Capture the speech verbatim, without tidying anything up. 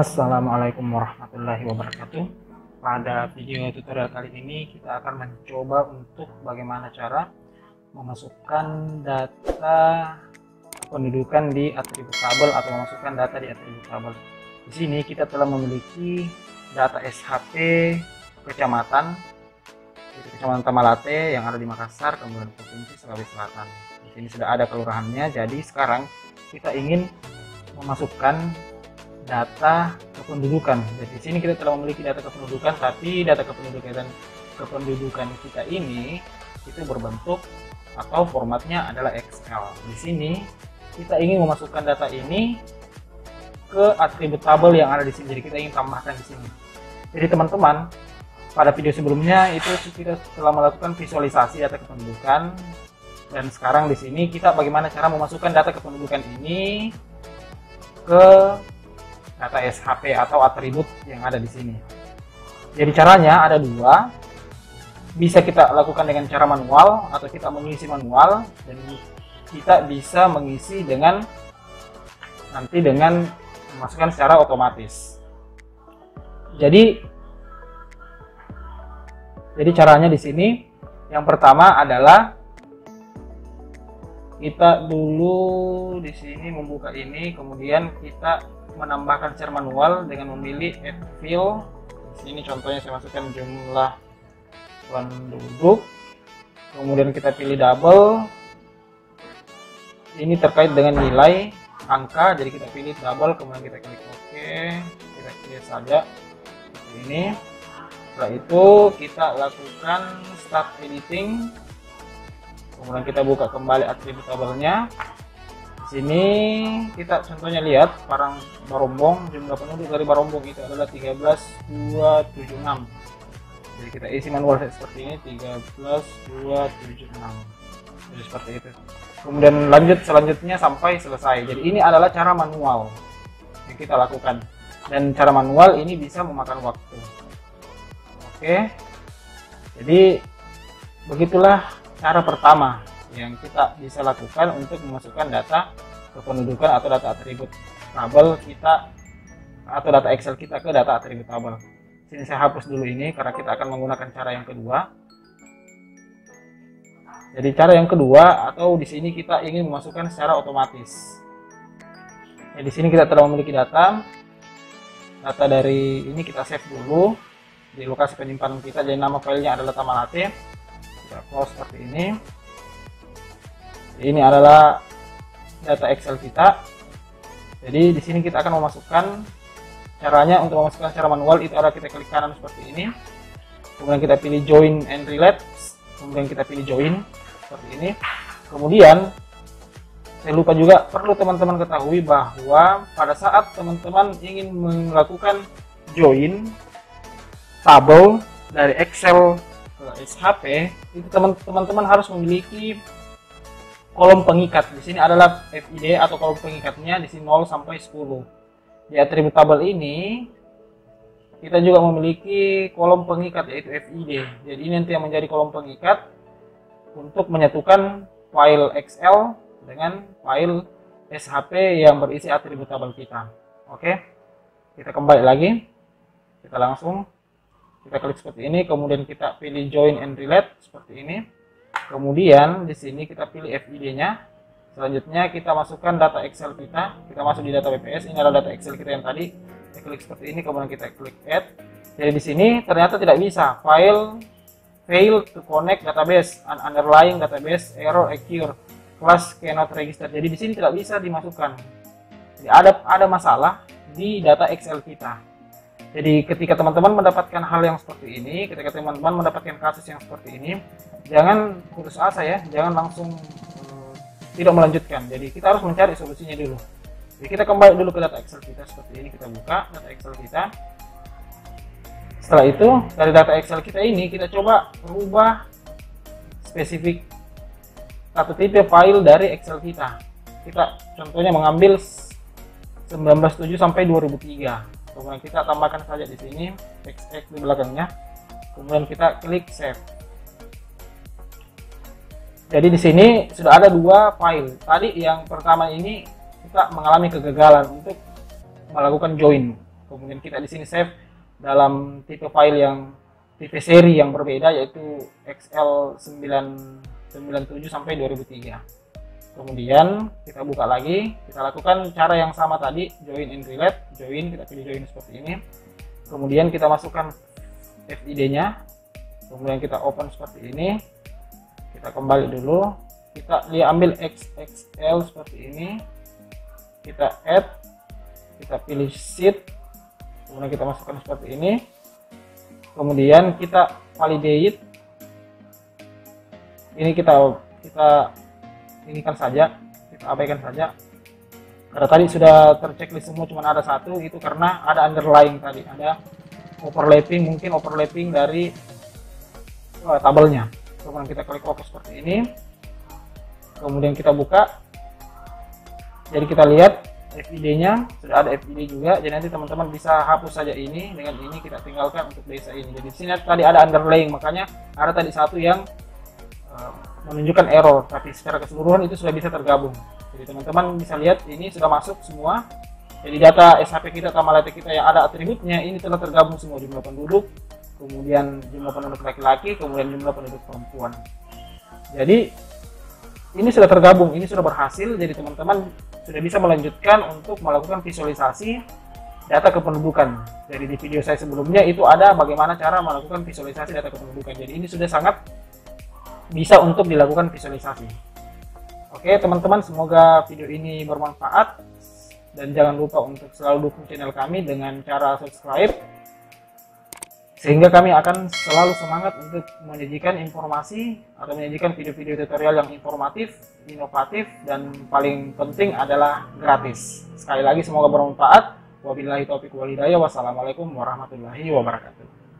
Assalamualaikum warahmatullahi wabarakatuh. Pada video tutorial kali ini kita akan mencoba untuk bagaimana cara memasukkan data pendudukan di atribut tabel atau memasukkan data di atribut tabel. Di sini kita telah memiliki data S H P kecamatan, Kecamatan Tamalate yang ada di Makassar, kemudian Provinsi Sulawesi Selatan. Di sini sudah ada kelurahannya. Jadi sekarang kita ingin memasukkan data kependudukan. Jadi di sini kita telah memiliki data kependudukan, tapi data kependudukan dan kependudukan kita ini itu berbentuk atau formatnya adalah Excel. Di sini kita ingin memasukkan data ini ke atribut tabel yang ada di sini. Jadi kita ingin tambahkan di sini. Jadi teman-teman, pada video sebelumnya itu kita telah melakukan visualisasi data kependudukan, dan sekarang di sini kita bagaimana cara memasukkan data kependudukan ini ke data S H P atau atribut yang ada di sini. Jadi caranya ada dua, bisa kita lakukan dengan cara manual atau kita mengisi manual, dan kita bisa mengisi dengan nanti dengan memasukkan secara otomatis. Jadi jadi caranya di sini yang pertama adalah kita dulu di sini membuka ini, kemudian kita menambahkan secara manual dengan memilih add field. Di sini contohnya saya masukkan jumlah penduduk, kemudian kita pilih double. Ini terkait dengan nilai angka, jadi kita pilih double, kemudian kita klik OK, kita klik saja seperti ini. Setelah itu kita lakukan start editing, kemudian kita buka kembali atribut tabelnya. Sini kita contohnya lihat Parang Barombong, jumlah penduduk dari Barombong itu adalah tiga belas ribu dua ratus tujuh puluh enam. Jadi kita isi manual seperti ini, tiga belas ribu dua ratus tujuh puluh enam. Jadi seperti itu. Kemudian lanjut selanjutnya sampai selesai. Jadi ini adalah cara manual yang kita lakukan, dan cara manual ini bisa memakan waktu. Oke. Jadi begitulah cara pertama yang kita bisa lakukan untuk memasukkan data kependudukan atau data atribut tabel kita atau data Excel kita ke data atribut tabel. Sini saya hapus dulu ini karena kita akan menggunakan cara yang kedua. Jadi cara yang kedua atau di sini kita ingin memasukkan secara otomatis. Ya, di sini kita telah memiliki data. Data dari ini kita save dulu di lokasi penyimpanan kita. Jadi nama filenya adalah Tamalate. Kita close seperti ini. Ini adalah data Excel kita. Jadi di sini kita akan memasukkan, caranya untuk memasukkan secara manual itu adalah kita klik kanan seperti ini, kemudian kita pilih join and relate, kemudian kita pilih join seperti ini. Kemudian saya lupa juga, perlu teman-teman ketahui bahwa pada saat teman-teman ingin melakukan join tabel dari Excel ke S H P, itu teman-teman harus memiliki kolom pengikat. Di sini adalah F I D atau kolom pengikatnya di sini nol sampai sepuluh. Di atribut tabel ini kita juga memiliki kolom pengikat yaitu F I D. Jadi ini nanti yang menjadi kolom pengikat untuk menyatukan file Excel dengan file S H P yang berisi atribut tabel kita. Oke. Kita kembali lagi. Kita langsung kita klik seperti ini, kemudian kita pilih join and relate seperti ini. Kemudian di sini kita pilih F I D-nya. Selanjutnya kita masukkan data Excel kita. Kita masuk di data B P S. Ini adalah data Excel kita yang tadi. Kita klik seperti ini, kemudian kita klik add. Jadi di sini ternyata tidak bisa. File fail to connect database, an underlying database error occur, class cannot register. Jadi di sini tidak bisa dimasukkan. Jadi ada ada masalah di data Excel kita. Jadi ketika teman-teman mendapatkan hal yang seperti ini, ketika teman-teman mendapatkan kasus yang seperti ini, jangan putus asa ya, jangan langsung hmm, tidak melanjutkan. Jadi kita harus mencari solusinya dulu. Jadi kita kembali dulu ke data Excel kita seperti ini, kita buka data Excel kita. Setelah itu dari data Excel kita ini kita coba merubah spesifik satu tipe file dari Excel kita. Kita contohnya mengambil seribu sembilan ratus tujuh sampai dua ribu tiga. Kemudian kita tambahkan saja di sini X X di belakangnya. Kemudian kita klik save. Jadi di sini sudah ada dua file. Tadi yang pertama ini kita mengalami kegagalan untuk melakukan join. Kemudian kita di sini save dalam tipe file yang tipe seri yang berbeda, yaitu X L sembilan sembilan tujuh sampai dua ribu tiga. Kemudian kita buka lagi, kita lakukan cara yang sama tadi, join and relate. Join, kita pilih join seperti ini. Kemudian kita masukkan F I D-nya. Kemudian kita open seperti ini. Kita kembali dulu. Kita lihat ambil X X L seperti ini. Kita add, kita pilih sheet. Kemudian kita masukkan seperti ini. Kemudian kita validate. Ini kita kita ini kan saja, kita abaikan saja. Karena tadi sudah terchecklist semua, cuma ada satu, itu karena ada underlying tadi, ada overlapping, mungkin overlapping dari uh, tabelnya. Kemudian kita klik OK seperti ini. Kemudian kita buka. Jadi kita lihat F I D-nya sudah ada F I D juga. Jadi nanti teman-teman bisa hapus saja ini, dengan ini kita tinggalkan untuk desa ini. Jadi di sini tadi ada underlying, makanya ada tadi satu yang uh, menunjukkan error, tapi secara keseluruhan itu sudah bisa tergabung. Jadi teman-teman bisa lihat ini sudah masuk semua. Jadi data S H P kita, Tamalate kita yang ada atributnya ini telah tergabung semua, jumlah penduduk, kemudian jumlah penduduk laki-laki, kemudian jumlah penduduk perempuan. Jadi ini sudah tergabung, ini sudah berhasil. Jadi teman-teman sudah bisa melanjutkan untuk melakukan visualisasi data kependudukan. Jadi di video saya sebelumnya itu ada bagaimana cara melakukan visualisasi data kependudukan. Jadi ini sudah sangat bisa untuk dilakukan visualisasi. Oke teman-teman, semoga video ini bermanfaat, dan jangan lupa untuk selalu dukung channel kami dengan cara subscribe, sehingga kami akan selalu semangat untuk menyajikan informasi atau menyajikan video-video tutorial yang informatif, inovatif, dan paling penting adalah gratis. Sekali lagi semoga bermanfaat. Wabillahi taufiq wal hidayah. Wassalamualaikum warahmatullahi wabarakatuh.